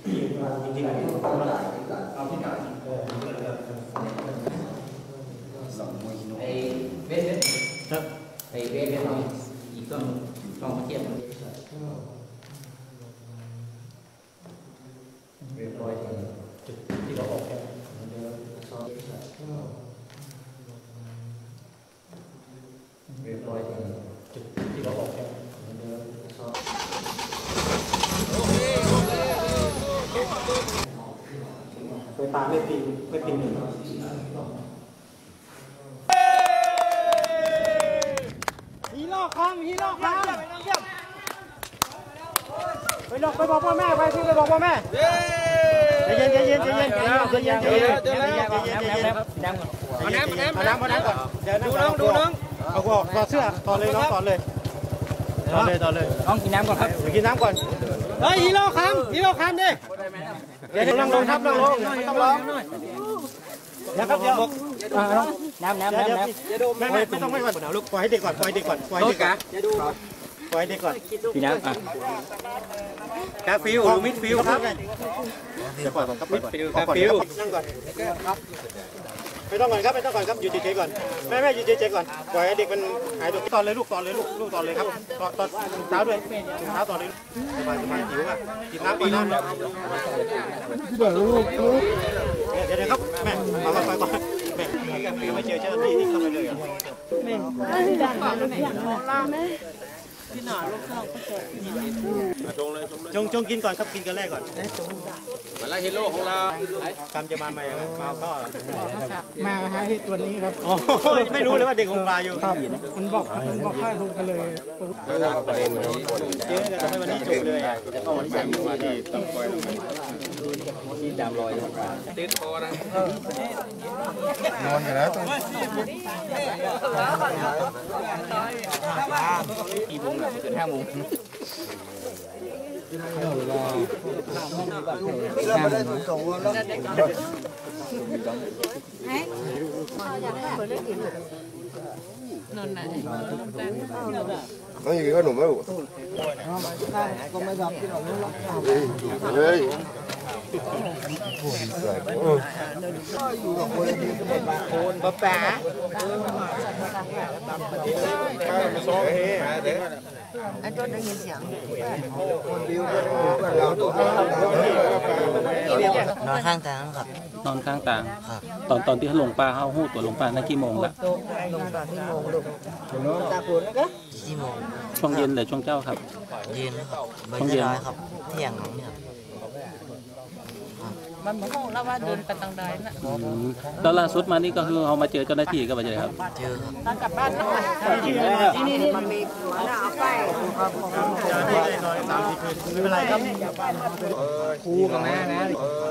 จริงๆเอาพิการไอ้เวสครับไอ้เวสเราอีกต้องเทียบเรียบร้อยจุดที่เราออกแบบเรียบร้อยจุดที่เราออกแบบไฟฟ้าไม่ปิงหนึ่งฮีโร่คอมไปบอกพ่อแม่ไปพี่ไปบอกพ่อแม่ใจเย็นเอาน้ำก่อนดูน้องเอาถอดเสื้อถอดเลยน้องถอดเลยน้องกินน้ำก่อนครับกินน้ำก่อนเฮ้ยฮีโร่คำดิเดี๋ยวนั่งลงต้องร้องนะครับเดี๋ยวน้ำไม่ต้องลูกปล่อยให้เด็กก่อนพี่น้ำกาฟิวหรือมิดฟิวครับเดี๋ยวปล่อยก่อนครับมิดฟิวกาฟิวนั่งก่อนไม่ต้องก่อนครับอยู่เฉยๆก่อนแม่อยู่เฉยๆก่อนปล่อยให้เด็กมันหายตัวตอนเลยลูกตอนเลยครับตอนเท้าด้วยเท้าตอนเลยสบายหิวอ่ะกินน้ำเดี๋ยวครับแม่เอาไปก่อนแม่ไม่เจอเจ้าหน้าที่เข้าไปเลยอ่ะพี่หนาลูกข้าวก็จงกินก่อนครับกินกันแรกก่อนมาไล่ฮีโร่ของเราคำจะมาใหม่มาก็มาให้ตัวนี้ครับไม่รู้เลยว่าเด็กของปลาอยู่ครับมันบอกข้าทุกกันเลยเจ๊ทำให้วันนี้จบเลยจะเข้าวันที่3วันที่ต้องคอยที่ดำลอยติดคอนะนอนอยู่แล้วกี่โมงนะเกิด5 โมง có gì có nụ mới ก็ไม่รับที่เราไม่รับเฮ้ยอยู่กับคนที่เป็นบาโคนป๊าป๋าไอ้ต้นได้ยินเสียงคนบิวเราตัวนอนข้างต่างครับนอนข้างต่างตอนที่เขาลงปลาเขาหู้ตัวลงปลานั่นกี่โมงละลงปลาที่โมงลูกตาปูนนะครับกี่โมงช่วงเย็นหรือช่วงเช้าครับเย็นครับช่วงเย็นครับเที่ยงเนี่ยมันเหมือนของเราว่าเดินไปทางใดนะแล้วล่าสุดมานี่ก็คือเขามาเจอเจ้าหน้าที่ก็มาเจอครับเจอครับตอนกลับบ้านต้องนี่มันมีเอาไปไม่เป็นไรครับครูกับแม่นะ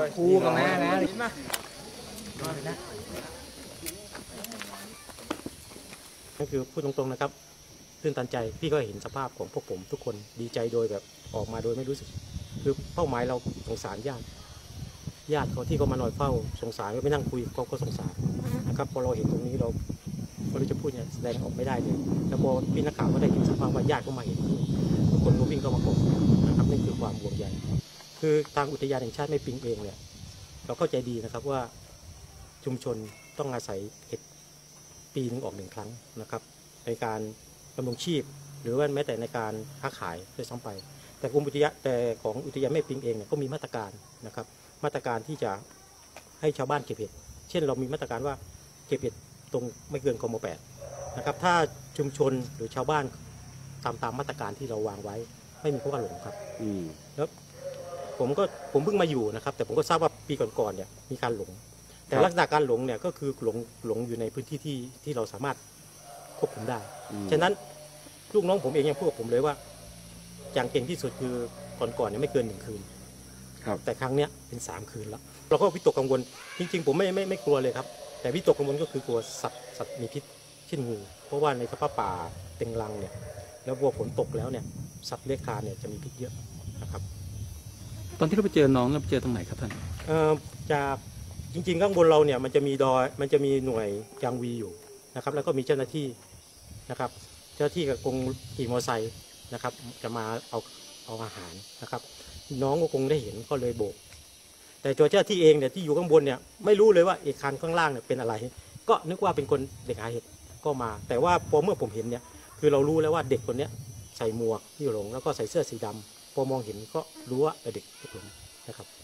ก็คือพูดตรงๆนะครับตื่นตันใจพี่ก็เห็นสภาพของพวกผมทุกคนดีใจโดยแบบออกมาโดยไม่รู้สึกคือเป้าหมายเราสงสารญาติเขาที่เขามานอนเฝ้าสงสารไม่นั่งคุยเขาก็สงสารนะครับพอเราเห็นตรงนี้เราไม่รู้จะพูดเนี่ยแสดงออกไม่ได้เลยแล้วพอพี่นักข่าวก็ได้เห็นสภาพว่าญาติเขามาเห็นทุกคนก็วิ่งเข้ามาปกนะครับนี่คือความห่วงใยคือทางอุทยานแห่งชาติแม่ปิงเองเนี่ยเราเข้าใจดีนะครับว่าชุมชนต้องอาศัยเห็ดปีนึงออก1 ครั้งนะครับในการดำรงชีพหรือว่าแม้แต่ในการค้าขายด้วยซ้ำไปแต่กรมอุทยานแต่ของอุทยานแม่ปิงเองเนี่ยก็มีมาตรการนะครับมาตรการที่จะให้ชาวบ้านเก็บเห็ดเช่นเรามีมาตรการว่าเก็บเห็ดตรงไม่เกินกม.8นะครับถ้าชุมชนหรือชาวบ้านตามมาตรการที่เราวางไว้ไม่มีคำว่าหลงครับแล้วผมเพิ่งมาอยู่นะครับแต่ผมก็ทราบว่าปีก่อนๆเนี่ยมีการหลงแต่ลักษณะการหลงเนี่ยก็คือหลงอยู่ในพื้นที่ที่เราสามารถควบคุมได้ฉะนั้นลูกน้องผมเองยังพูดกับผมเลยว่าอย่างเก่งที่สุดคือก่อนเนี่ยไม่เกิน1 คืนแต่ครั้งนี้เป็น3 คืนแล้วเราก็วิตกกังวลจริงๆผมไม่กลัวเลยครับแต่วิตกกังวลก็คือกลัวสัตว์มีพิษเช่นงูเพราะว่าในสภาพป่าเต็งรังเนี่ยแล้วพอฝนตกแล้วเนี่ยสัตว์เลื้อยคลานเนี่ยจะมีพิษเยอะนะครับตอนที่เราไปเจอน้องเราไปเจอตรงไหนครับท่านจากจริงๆข้างบนเราเนี่ยมันจะมีหน่วยยางวีอยู่นะครับแล้วก็มีเจ้าหน้าที่นะครับเจ้าหน้าที่กับกงขี่มอเตอร์ไซค์นะครับจะมาเอาอาหารนะครับน้องก็คงได้เห็นก็เลยโบกแต่ตัวเจ้าที่เองเนี่ยที่อยู่ข้างบนเนี่ยไม่รู้เลยว่าไอ้คันข้างล่างเนี่ยเป็นอะไร ก็นึกว่าเป็นคนเด็กหาเห็ดก็มา แต่ว่าพอเมื่อผมเห็นเนี่ยคือเรารู้แล้วว่าเด็กคนเนี้ยใส่หมวกที่หลงแล้วก็ใส่เสื้อสีดำพอมองเห็นก็รู้ว่าเด็กหลงนะครับ